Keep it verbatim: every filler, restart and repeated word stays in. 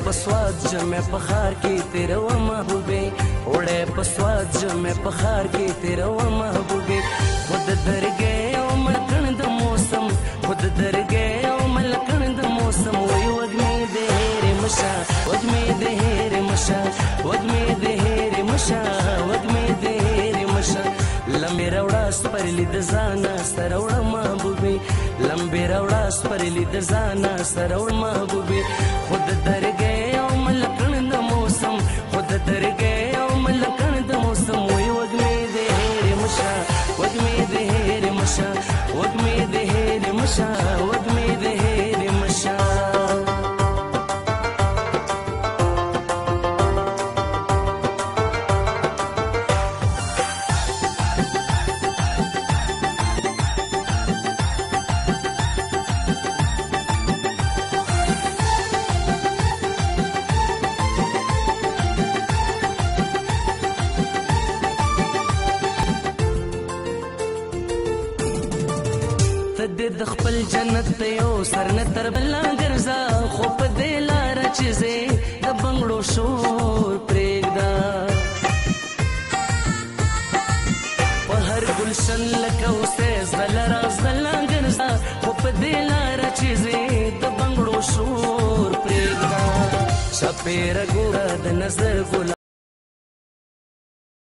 पसवाद जो मैं पखार की तेरा वो महबूबे, ओढ़े पसवाद जो मैं पखार की तेरा वो महबूबे। खुद दर गए ओ मलकण द मौसम, खुद दर गए ओ मलकण द मौसम। वही वग में देरे मशा, वग में देरे मशा, वग में देरे मशा, वग में देरे मशा। लंबे रवड़ास पर लिद जाना सरवड़ महबूबे, लंबे रवड़ास पर लिद जाना सरवड़ महबूबे। खुद दर गए ओ मलकण द मौसम, खुद दर गए ओ मलकण द मौसम। वही वग में देरे मशा, वग में देरे मशा, वग में देरे मशा, वग में देरे मशा। تدې د خپل جنت ته یو سر نه تر بلا ګرځا، خو په دې لاره چې زه د بنګړو شور پرېږدا. په هر ګلشن لکه اوسې زله را زله ګرځا، خو په دې لاره چې زه د بنګړو شور پرېږدا. چاپېره ګوره د نظر ګل